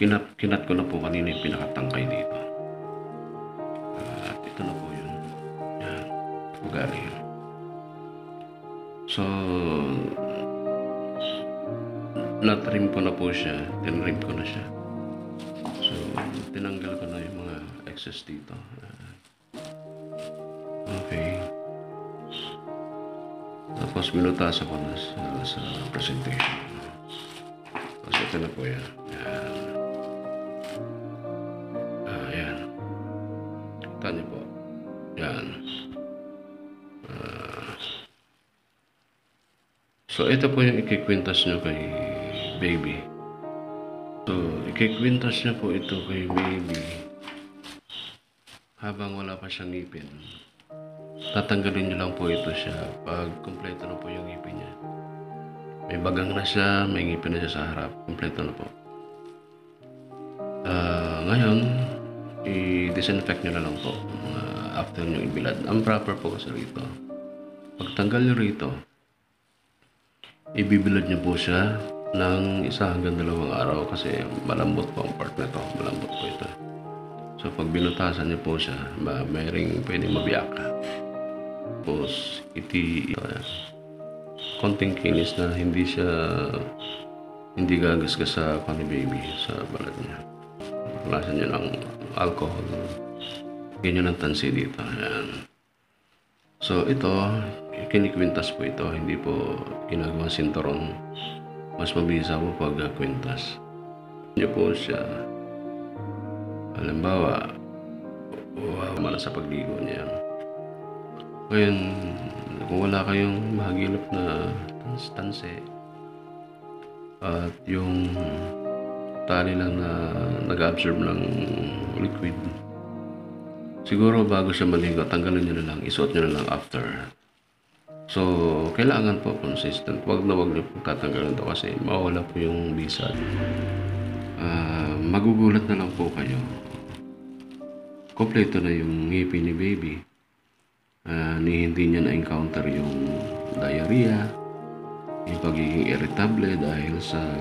kinat ko na po kanina yung pinakatangkay dito. At ito na po yun. Yan. Ugali. So, na-trim ko na po siya. Tinrim ko na siya. So, tinanggal ko na yung mga excess dito. Okay. Tapos binutasan ko na sa presentation. Tapos ito na po yan. Yan. Yan. Kita niyo po. Yan. So, ito po yung ikikwintas nyo kay baby. So, ikikwintas nyo po ito kay baby habang wala pa siyang ngipin. Tatanggalin nyo lang po ito siya pag kumpleto na po yung ngipin niya. May bagang na siya, may ngipin na siya sa harap. Kumpleto na po. Ngayon, i-disinfect nyo na lang po after nyo ibilad. Ang proper po kasi rito, pagtanggal nyo rito, ibibilad nyo po siya ng 1 hanggang 2 araw kasi malambot po ang part na ito. Malambot po ito. So, pag binutasan nyo po siya, mayroong pwedeng mabiyak. Tapos, konting kinis na hindi gagasgas sa funny baby sa balat niya. Lasan nyo ng alcohol. Ganyan ang tansi dito. Ayan. So, ito, kinikwintas po ito. Hindi po ginagawa sinturon. Mas mabisa po pag kwintas. Hindi po siya. Halimbawa, mala sa pagligo niya. Ngayon, kung wala kayong mahagilap na tanse at yung tali lang na nag-absorb ng liquid, siguro bago siya maligo, tanggalin nyo na lang, isuot nyo na lang after. So, kailangan po consistent. Wag na wag nyo po tatanggalin ito kasi mawala po yung bisa. Magugulat na lang po kayo. Kompleto na yung ngipin ni baby. Hindi niya na-encounter yung diarrhea, yung pagiging irritable dahil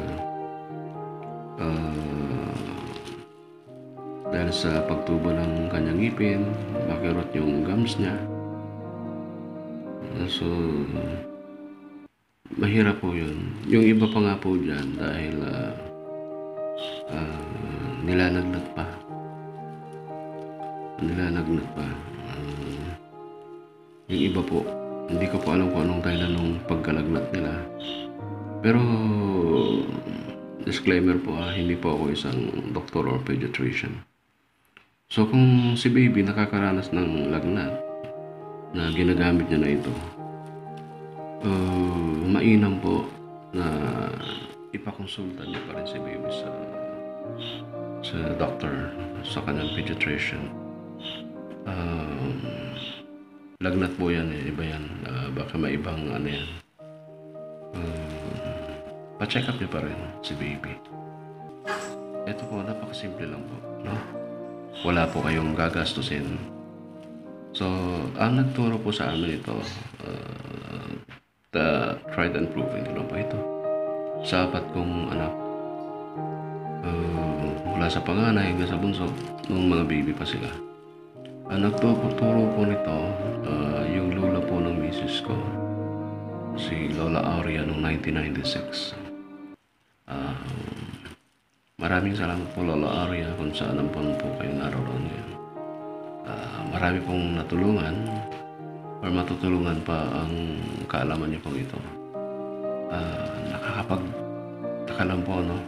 sa pagtubo ng kanyang ngipin, makirot yung gums niya. So, mahirap po yun. Yung iba pa nga po dyan dahil nilalagnat pa. Yung iba po, hindi ko po alam kung anong dahilan ng pagkalagnat nila. Pero, disclaimer po hindi po ako isang doktor or pediatrician. So, kung si baby nakakaranas ng lagnat na ginagamit niya na ito, mainam po na ipakonsulta niya pa rin si baby sa doctor, sa kanyang pediatrician. Lagnat po yan iba yan. Baka may ibang yan. Pa-check up niya pa rin si baby. Ito po, napakasimple lang po, no? Wala po kayong gagastusin. So, ang nagturo po sa amin ito, the tried and proven po ito. Sa 4 kong anak, mula sa panganay hanggang sa bunso, nung mga baby pa sila. Ang nagturo po nito, yung lola po ng misis ko, si Lola Aurea noong 1996. Maraming salamat po Lola Aurea kung saan po kayo naroon ngayon. Marami pong natulungan or matutulungan pa ang kaalaman niyo pong ito. Nakakapagtaka lang po, no?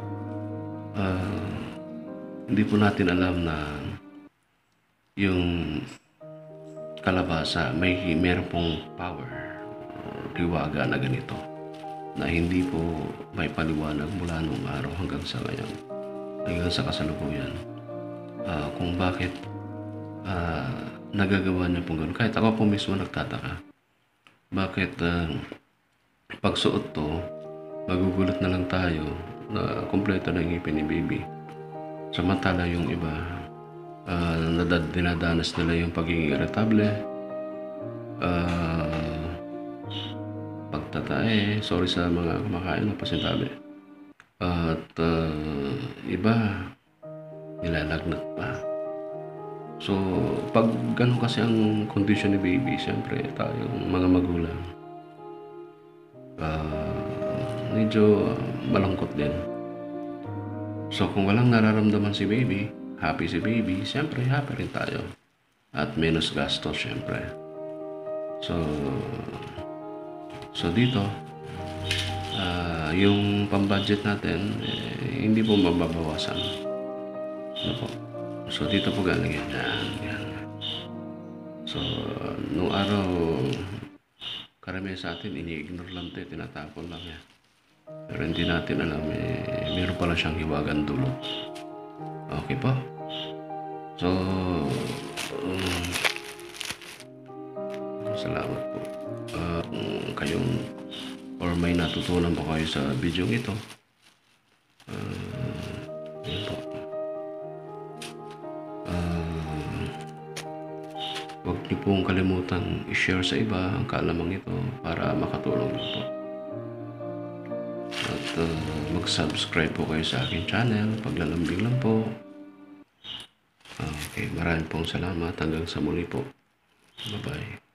Hindi po natin alam na yung kalabasa meron pong power or hiwaga na ganito na hindi po may paliwanag mula nung araw hanggang sa ngayon, hanggang sa kasalukuyan, kung bakit nagagawa niya pong gano'n. Kahit ako po mismo nagtataka bakit pagsuot to, magugulat na lang tayo na kompleto na ngipin ni baby, samantala yung iba dinadanas nila yung pagiging irritable, pagtatae, sorry sa mga kumakain ng pasintabi, at iba nilalagnat pa. So, pag ganun kasi ang kondisyon ni baby, siyempre tayong mga magulang, medyo malungkot din. So, kung walang nararamdaman si baby, happy si baby, siyempre happy rin tayo. At menos gastos, siyempre. So, dito, yung pambudget natin, hindi po mababawasan. Ano po? So, dito po galing yan. Yan. So, nung araw, karamihan sa atin, ini-ignore lang ito, tinatapon lang yan. Pero hindi natin alam, meron pala siyang hiwagang dulot. Okay po? So, salamat po. Kung kayong or may natutunan po kayo sa video ito, yun po. Huwag niyo pong kalimutan i-share sa iba ang kaalamang ito para makatulong din po. At mag-subscribe po kayo sa aking channel, Paglalambing lang po. Okay, maraming pong salamat. Hanggang sa muli po. Bye-bye.